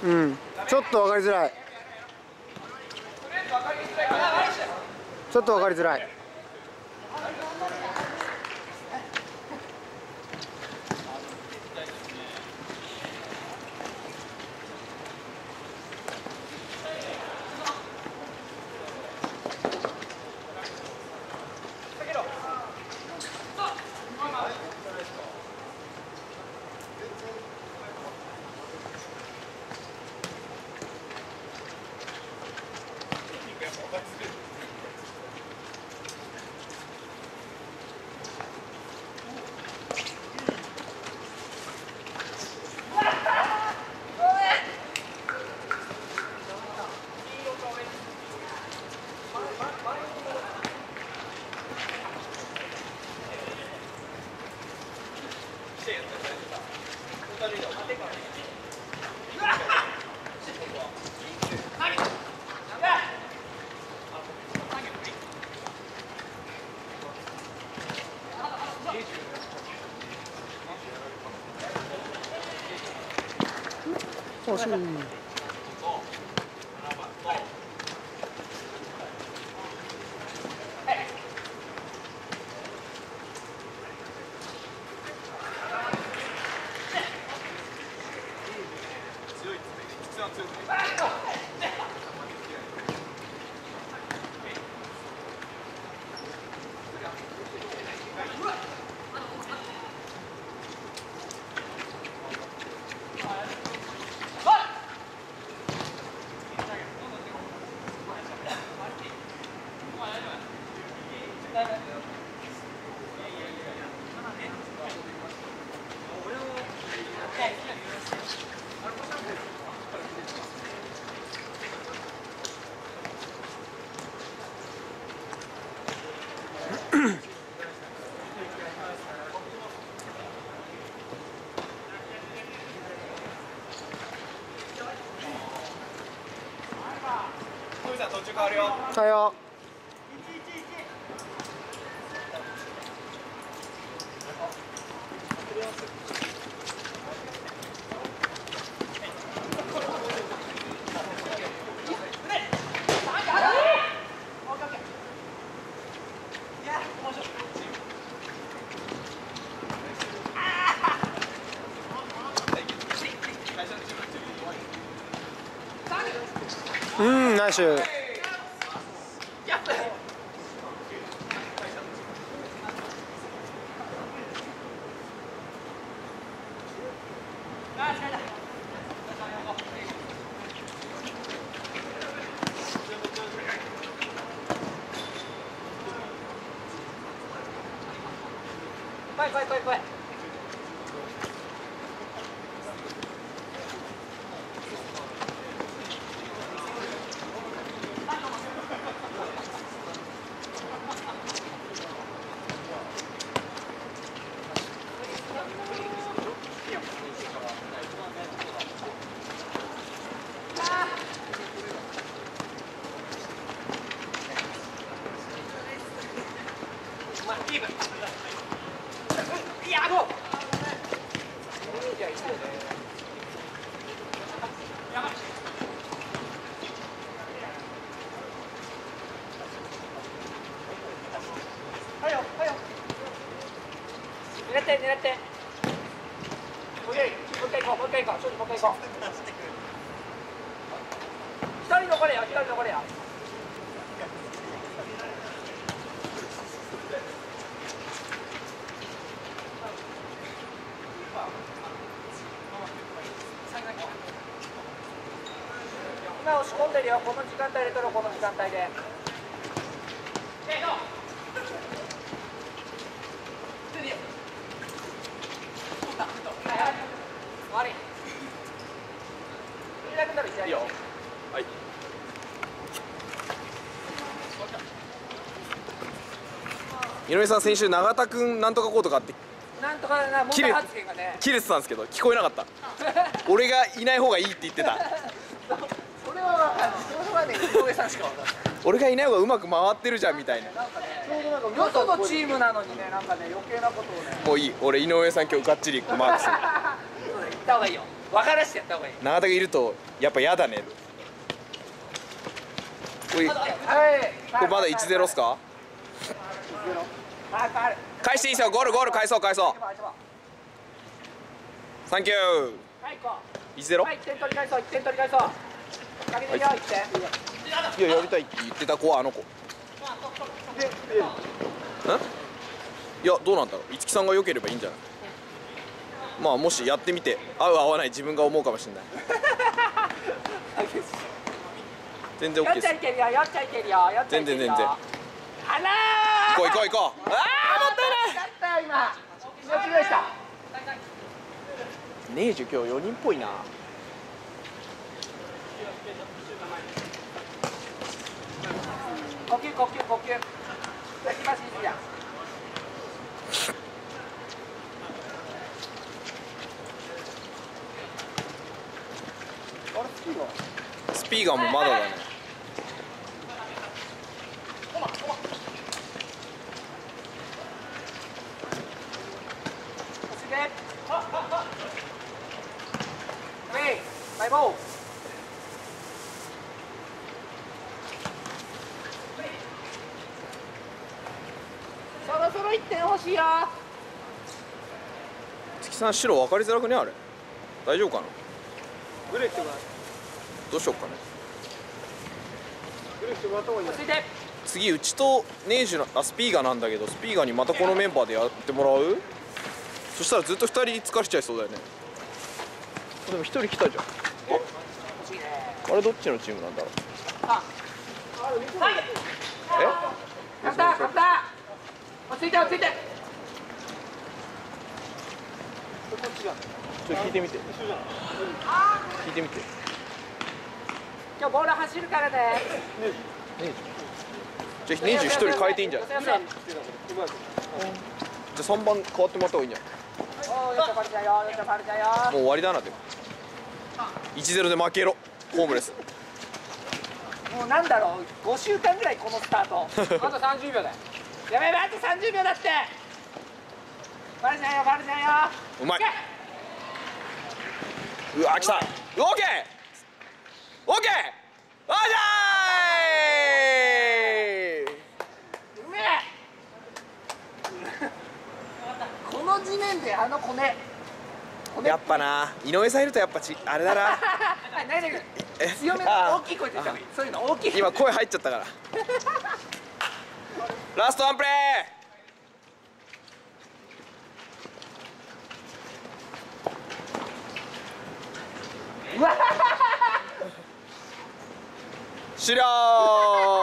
うん、ちょっと分かりづらい。ちょっと分かりづらい。惜しい。変えよう。ナイス。来い。狙って。もう一回行こう。一人残れよ。今押し込んでるよ。この時間帯で取ろう。この時間帯で。悪い。いいよ。はい。井上さん、先週永田君なんとかコートがあってなんとかな問題発言がね切れてたんですけど聞こえなかった俺がいない方がいいって言ってたそれは分かんない。それはね井上さんしか分かんない。俺がいない方がうまく回ってるじゃんみたいな。なんかねよそのチームなのにね、なんかね余計なことをね。もういい。俺井上さん今日がっちりマークする。行った方がいいよ。 分からしてやった方がいい。 永田がいるとやっぱ嫌だね。これまだ 1-0 っすか。返していいですよ。ゴール返そう。サンキュー。1-0。 1点取り返そう。 いややりたいって言ってた子はあの子。いやどうなんだろう。五木さんが良ければいいんじゃない。まあもしやってみて合う合わない自分が思うかもしれない。全然 OK です。全然。行こう。ああもったいない。 今ネージュ今日4人っぽいな。 呼吸。先走りや。 スピーガーもまだだね。 そろそろ1点欲しいよ。 月さん白分かりづらくねあれ。大丈夫かな。 グレってどうしようかね。 落ち着いて。 次うちとネージュのスピーガーなんだけど、スピーガーにまたこのメンバーでやってもらう。そしたらずっと2人疲れちゃいそうだよね。でも1人来たじゃん。あれどっちのチームなんだろう。 勝った。落ち着いて。 聞いてみて。 今日ボール走るからね。 じゃあネージュ1人変えていいんじゃない。じゃあ3番変わってもらった方がいいんじゃない。もう終わりだな。でも 1-0 で負けろホームレス。 もうなんだろう、5週間ぐらいこのスタート。あと30秒だよ。やべあと30秒だって。バレちゃうよ。 うまい。うわ来た。オッケーあじゃーい。 うめえ。この地面であのコネ。 やっぱな井上さんいるとやっぱあれだな。 強めの大きい声で言った方がいい。そういうの大きい。 今声入っちゃったから。ラストワンプレー。終了。